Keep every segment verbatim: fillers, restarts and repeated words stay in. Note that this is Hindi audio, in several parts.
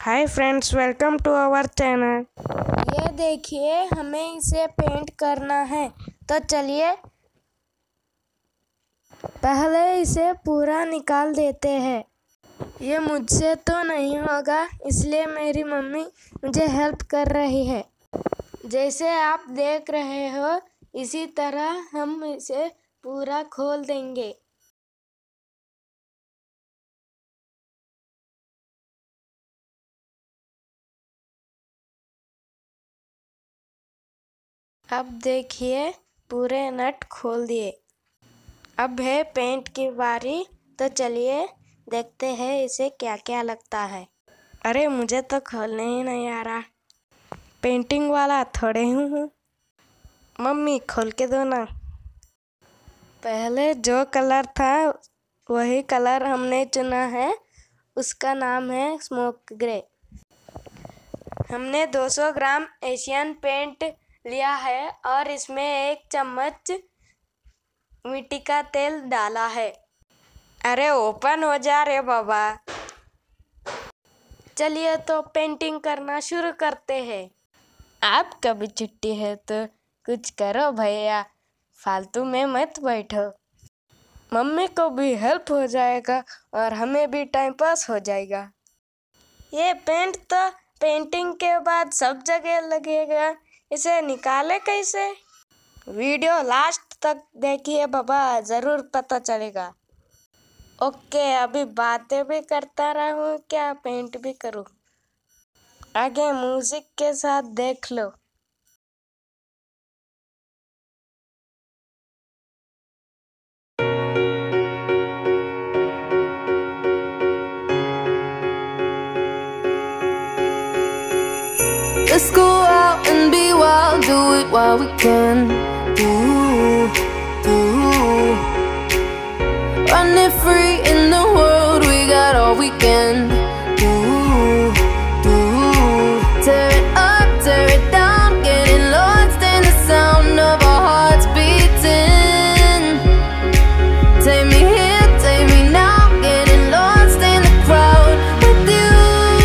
Hi friends, welcome to our channel. ये देखिए, हमें इसे पेंट करना है। तो चलिए पहले इसे पूरा निकाल देते हैं। ये मुझसे तो नहीं होगा, इसलिए मेरी मम्मी मुझे हेल्प कर रही है। जैसे आप देख रहे हो, इसी तरह हम इसे पूरा खोल देंगे। अब देखिए, पूरे नट खोल दिए। अब है पेंट की बारी, तो चलिए देखते हैं इसे क्या क्या लगता है। अरे मुझे तो खोलने ही नहीं आ रहा, पेंटिंग वाला थोड़े ही हूँ। मम्मी खोल के दो ना। पहले जो कलर था वही कलर हमने चुना है, उसका नाम है स्मोक ग्रे। हमने दो सौ ग्राम एशियन पेंट लिया है और इसमें एक चम्मच मिट्टी का तेल डाला है। अरे ओपन हो जा रे बाबा। चलिए तो पेंटिंग करना शुरू करते हैं। आपका भी छुट्टी है तो कुछ करो भैया, फालतू में मत बैठो। मम्मी को भी हेल्प हो जाएगा और हमें भी टाइम पास हो जाएगा। ये पेंट तो पेंटिंग के बाद सब जगह लगेगा, इसे निकाले कैसे? वीडियो लास्ट तक देखिए बाबा, ज़रूर पता चलेगा। ओके, अभी बातें भी करता रहूं क्या पेंट भी करूं? आगे म्यूजिक के साथ देख लो। Let's go out and be wild, do it while we can. Ooh, ooh. Running free in the world, we got all we can. Ooh, ooh. Tear it up, tear it down, getting lost in the sound of our hearts beating. Take me here, take me now, getting lost in the crowd with you.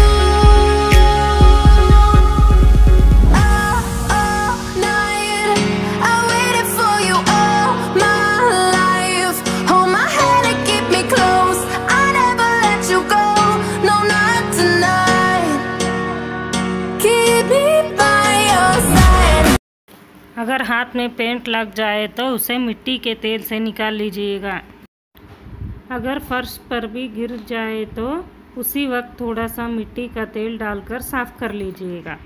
अगर हाथ में पेंट लग जाए तो उसे मिट्टी के तेल से निकाल लीजिएगा। अगर फर्श पर भी गिर जाए तो उसी वक्त थोड़ा सा मिट्टी का तेल डालकर साफ कर लीजिएगा।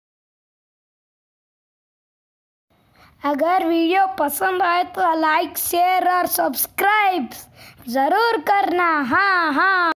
अगर वीडियो पसंद आए तो लाइक, शेयर और सब्सक्राइब ज़रूर करना। हाँ हाँ।